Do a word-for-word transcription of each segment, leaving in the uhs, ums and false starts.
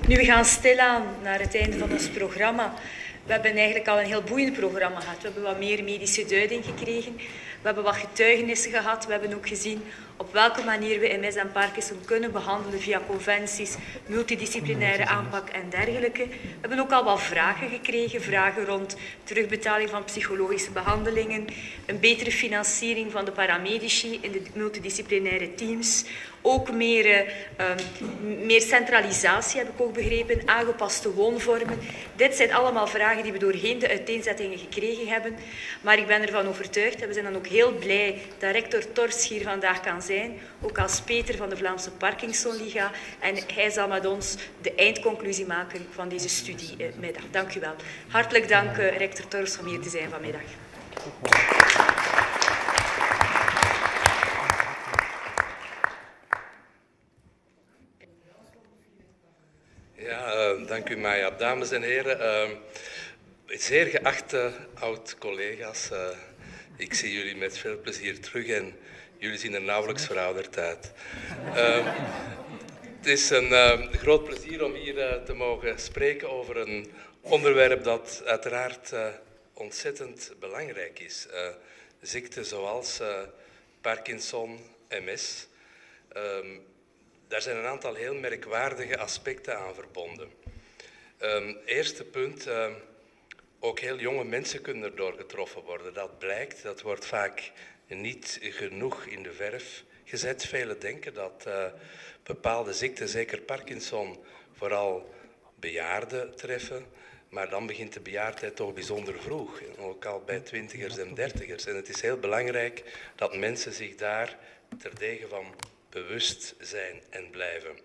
Nu, we gaan stilaan naar het einde van ons programma. We hebben eigenlijk al een heel boeiend programma gehad. We hebben wat meer medische duiding gekregen. We hebben wat getuigenissen gehad. We hebben ook gezien op welke manier we M S en Parkinson kunnen behandelen via conventies, multidisciplinaire aanpak en dergelijke. We hebben ook al wat vragen gekregen. Vragen rond terugbetaling van psychologische behandelingen, een betere financiering van de paramedici in de multidisciplinaire teams. Ook meer, uh, meer centralisatie, heb ik ook begrepen, aangepaste woonvormen. Dit zijn allemaal vragen die we doorheen de uiteenzettingen gekregen hebben. Maar ik ben ervan overtuigd, en we zijn dan ook heel blij dat rector Torst hier vandaag kan zijn, ook als Peter van de Vlaamse Parkinsonliga. En hij zal met ons de eindconclusie maken van deze studiemiddag. Dank u wel. Hartelijk dank, uh, rector Torst, om hier te zijn vanmiddag. Ja, uh, dank u Maya. Dames en heren, uh, zeer geachte oud-collega's, uh, ik zie jullie met veel plezier terug en jullie zien er nauwelijks verouderd uit. Uh, het is een uh, groot plezier om hier uh, te mogen spreken over een onderwerp dat uiteraard uh, ontzettend belangrijk is. Uh, ziekten zoals uh, Parkinson, M S. Uh, Daar zijn een aantal heel merkwaardige aspecten aan verbonden. Um, eerste punt, uh, ook heel jonge mensen kunnen erdoor getroffen worden. Dat blijkt, dat wordt vaak niet genoeg in de verf gezet. Velen denken dat uh, bepaalde ziekten, zeker Parkinson, vooral bejaarden treffen. Maar dan begint de bejaardheid toch bijzonder vroeg, ook al bij twintigers en dertigers. En het is heel belangrijk dat mensen zich daar terdege van bewust zijn en blijven.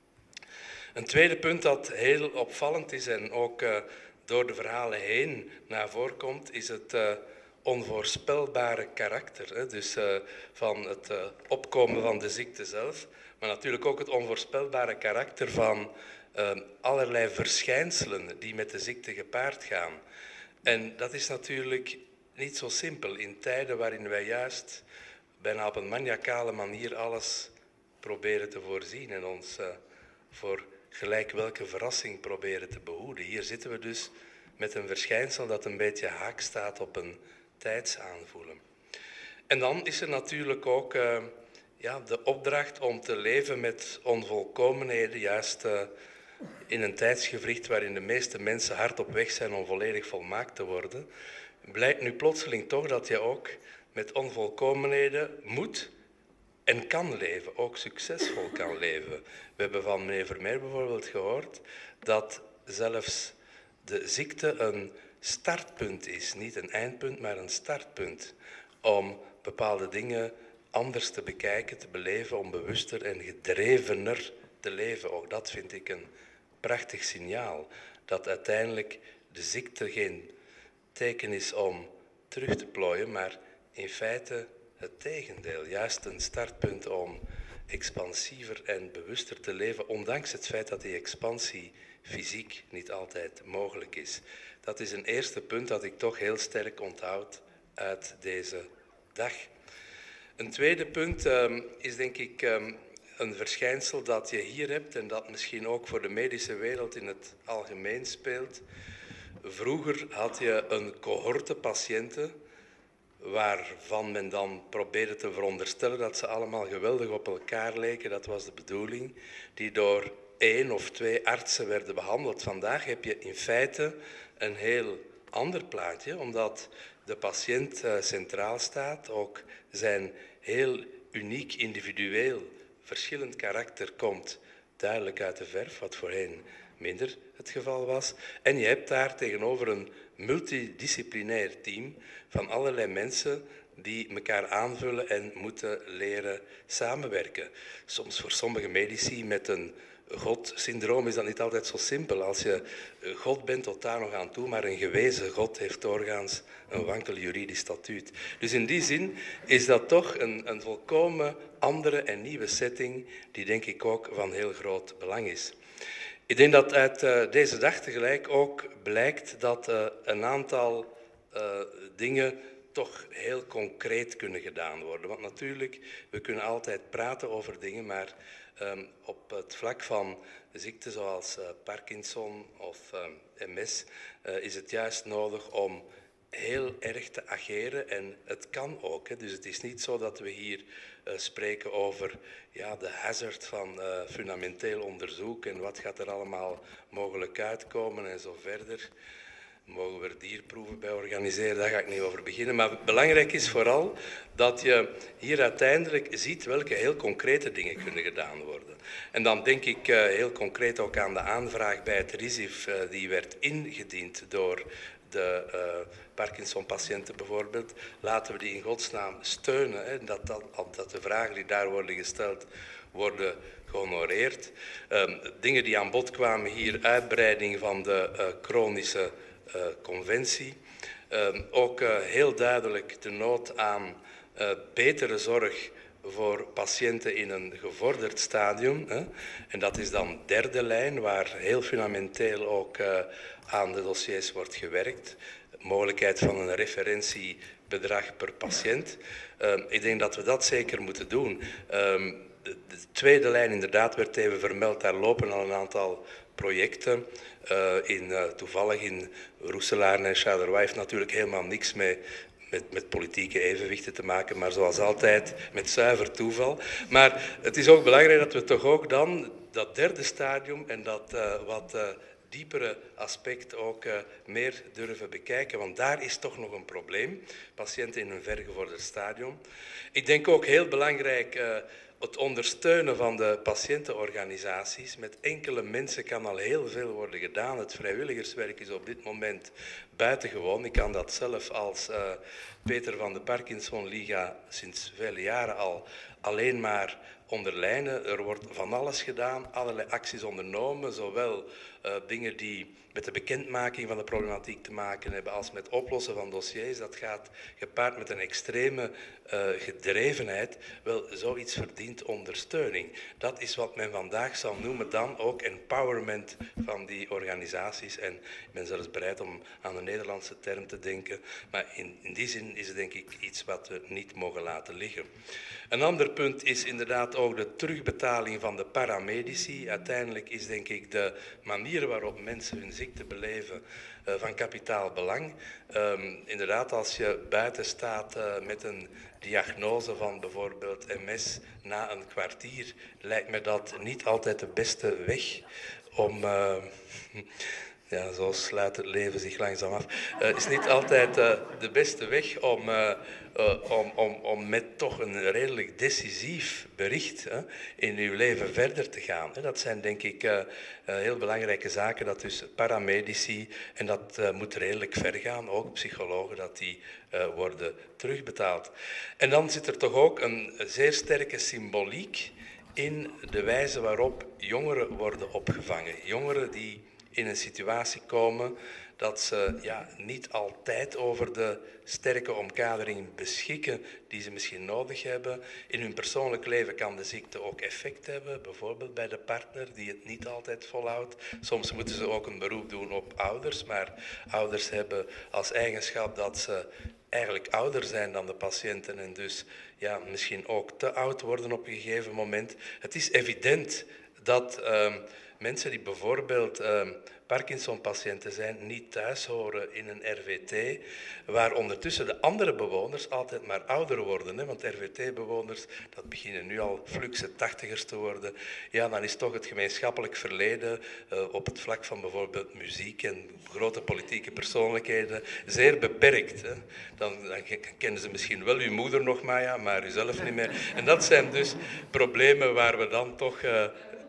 Een tweede punt dat heel opvallend is en ook uh, door de verhalen heen naar voren komt, is het uh, onvoorspelbare karakter. Hè? Dus uh, van het uh, opkomen van de ziekte zelf, maar natuurlijk ook het onvoorspelbare karakter van uh, allerlei verschijnselen die met de ziekte gepaard gaan. En dat is natuurlijk niet zo simpel in tijden waarin wij juist bijna op een maniacale manier alles proberen te voorzien en ons uh, voor gelijk welke verrassing proberen te behoeden. Hier zitten we dus met een verschijnsel dat een beetje haak staat op een tijdsaanvoelen. En dan is er natuurlijk ook uh, ja, de opdracht om te leven met onvolkomenheden, juist uh, in een tijdsgewricht waarin de meeste mensen hard op weg zijn om volledig volmaakt te worden. Blijkt nu plotseling toch dat je ook met onvolkomenheden moet en kan leven, ook succesvol kan leven. We hebben van meneer Vermeer bijvoorbeeld gehoord dat zelfs de ziekte een startpunt is. Niet een eindpunt, maar een startpunt. Om bepaalde dingen anders te bekijken, te beleven, om bewuster en gedrevener te leven. Ook dat vind ik een prachtig signaal. Dat uiteindelijk de ziekte geen teken is om terug te plooien, maar in feite het tegendeel, juist een startpunt om expansiever en bewuster te leven, ondanks het feit dat die expansie fysiek niet altijd mogelijk is. Dat is een eerste punt dat ik toch heel sterk onthoud uit deze dag. Een tweede punt um, is denk ik um, een verschijnsel dat je hier hebt en dat misschien ook voor de medische wereld in het algemeen speelt. Vroeger had je een cohorte patiënten waarvan men dan probeerde te veronderstellen dat ze allemaal geweldig op elkaar leken. Dat was de bedoeling, die door één of twee artsen werden behandeld. Vandaag heb je in feite een heel ander plaatje, omdat de patiënt uh, centraal staat. Ook zijn heel uniek, individueel, verschillend karakter komt duidelijk uit de verf, wat voorheen minder het geval was. En je hebt daar tegenover een multidisciplinair team van allerlei mensen die elkaar aanvullen en moeten leren samenwerken. Soms voor sommige medici met een God-syndroom is dat niet altijd zo simpel. Als je God bent tot daar nog aan toe, maar een gewezen God heeft doorgaans een wankel juridisch statuut. Dus in die zin is dat toch een, een volkomen andere en nieuwe setting die denk ik ook van heel groot belang is. Ik denk dat uit uh, deze dag tegelijk ook blijkt dat uh, een aantal uh, dingen toch heel concreet kunnen gedaan worden. Want natuurlijk, we kunnen altijd praten over dingen, maar Um, op het vlak van ziekten zoals uh, Parkinson of um, M S uh, is het juist nodig om heel erg te ageren en het kan ook. Hè. Dus het is niet zo dat we hier uh, spreken over ja, de hazard van uh, fundamenteel onderzoek en wat gaat er allemaal mogelijk uitkomen en zo verder. Mogen we er dierproeven bij organiseren, daar ga ik niet over beginnen. Maar belangrijk is vooral dat je hier uiteindelijk ziet welke heel concrete dingen kunnen gedaan worden. En dan denk ik uh, heel concreet ook aan de aanvraag bij het R I S I F, uh, die werd ingediend door de uh, Parkinson-patiënten bijvoorbeeld. Laten we die in godsnaam steunen, hè, dat, dat, dat de vragen die daar worden gesteld worden gehonoreerd. Um, dingen die aan bod kwamen hier, uitbreiding van de uh, chronische uh, conventie. Um, ook uh, heel duidelijk de nood aan uh, betere zorg voor patiënten in een gevorderd stadium. Hè. En dat is dan derde lijn, waar heel fundamenteel ook uh, aan de dossiers wordt gewerkt. Mogelijkheid van een referentiebedrag per patiënt. Uh, ik denk dat we dat zeker moeten doen. Uh, de, de tweede lijn, inderdaad, werd even vermeld. Daar lopen al een aantal projecten. Uh, in, uh, toevallig in Roeselaar en Charleroi heeft natuurlijk helemaal niks mee Met, met politieke evenwichten te maken, maar zoals altijd met zuiver toeval. Maar het is ook belangrijk dat we toch ook dan dat derde stadium en dat uh, wat uh, diepere aspect ook uh, meer durven bekijken, want daar is toch nog een probleem. Patiënten in een vergevorderd stadium. Ik denk ook heel belangrijk uh, het ondersteunen van de patiëntenorganisaties. Met enkele mensen kan al heel veel worden gedaan. Het vrijwilligerswerk is op dit moment buitengewoon. Ik kan dat zelf als uh, Peter van de Parkinson Liga sinds vele jaren al alleen maar onderlijnen. Er wordt van alles gedaan, allerlei acties ondernomen, zowel uh, dingen die met de bekendmaking van de problematiek te maken hebben als met oplossen van dossiers. Dat gaat gepaard met een extreme uh, gedrevenheid. Wel, zoiets verdient ondersteuning. Dat is wat men vandaag zou noemen dan ook empowerment van die organisaties. En ik ben zelfs bereid om aan een Nederlandse term te denken. Maar in, in die zin is het denk ik iets wat we niet mogen laten liggen. Een ander punt is inderdaad ook de terugbetaling van de paramedici. Uiteindelijk is denk ik de manier waarop mensen hun ziekte beleven uh, van kapitaal belang. Um, inderdaad, als je buiten staat uh, met een diagnose van bijvoorbeeld M S na een kwartier, lijkt me dat niet altijd de beste weg om... Uh, Ja, zo sluit het leven zich langzaam af. Het uh, is niet altijd uh, de beste weg om, uh, uh, om, om, om met toch een redelijk decisief bericht uh, in uw leven verder te gaan. Dat zijn denk ik uh, uh, heel belangrijke zaken, dat dus paramedici, en dat uh, moet redelijk ver gaan, ook psychologen, dat die uh, worden terugbetaald. En dan zit er toch ook een zeer sterke symboliek in de wijze waarop jongeren worden opgevangen. Jongeren die in een situatie komen dat ze ja, niet altijd over de sterke omkadering beschikken die ze misschien nodig hebben. In hun persoonlijk leven kan de ziekte ook effect hebben, bijvoorbeeld bij de partner die het niet altijd volhoudt. Soms moeten ze ook een beroep doen op ouders, maar ouders hebben als eigenschap dat ze eigenlijk ouder zijn dan de patiënten en dus ja, misschien ook te oud worden op een gegeven moment. Het is evident dat uh, mensen die bijvoorbeeld uh, Parkinson-patiënten zijn, niet thuis horen in een R V T, waar ondertussen de andere bewoners altijd maar ouder worden. Hè? Want R V T-bewoners, dat beginnen nu al fluxe tachtigers te worden. Ja, dan is toch het gemeenschappelijk verleden uh, op het vlak van bijvoorbeeld muziek en grote politieke persoonlijkheden zeer beperkt. Hè? Dan, dan kennen ze misschien wel uw moeder nog maar, ja, maar uzelf niet meer. En dat zijn dus problemen waar we dan toch... Uh,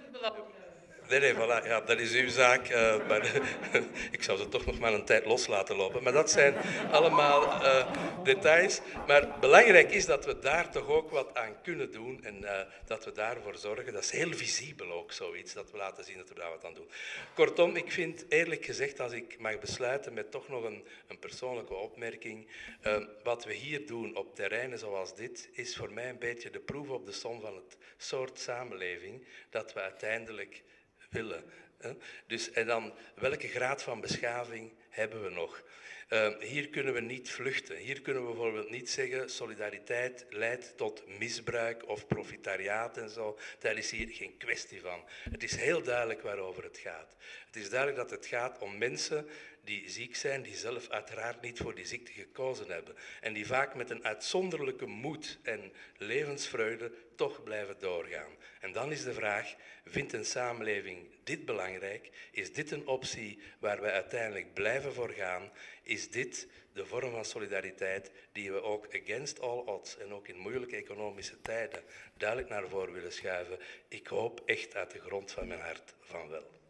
Nee, nee, voilà. Ja, dat is uw zaak. Uh, maar, ik zou ze toch nog maar een tijd los laten lopen. Maar dat zijn allemaal uh, details. Maar belangrijk is dat we daar toch ook wat aan kunnen doen. En uh, dat we daarvoor zorgen. Dat is heel visibel ook zoiets. Dat we laten zien dat we daar wat aan doen. Kortom, ik vind eerlijk gezegd, als ik mag besluiten met toch nog een, een persoonlijke opmerking. Uh, wat we hier doen op terreinen zoals dit, is voor mij een beetje de proef op de som van het soort samenleving dat we uiteindelijk willen. Dus, en dan, welke graad van beschaving hebben we nog? Uh, hier kunnen we niet vluchten. Hier kunnen we bijvoorbeeld niet zeggen solidariteit leidt tot misbruik of profitariaat en zo. Daar is hier geen kwestie van. Het is heel duidelijk waarover het gaat. Het is duidelijk dat het gaat om mensen die ziek zijn, die zelf uiteraard niet voor die ziekte gekozen hebben. En die vaak met een uitzonderlijke moed en levensvreugde toch blijven doorgaan. En dan is de vraag, vindt een samenleving dit belangrijk? Is dit een optie waar wij uiteindelijk blijven voor gaan? Is dit de vorm van solidariteit die we ook against all odds en ook in moeilijke economische tijden duidelijk naar voren willen schuiven? Ik hoop echt uit de grond van mijn hart van wel.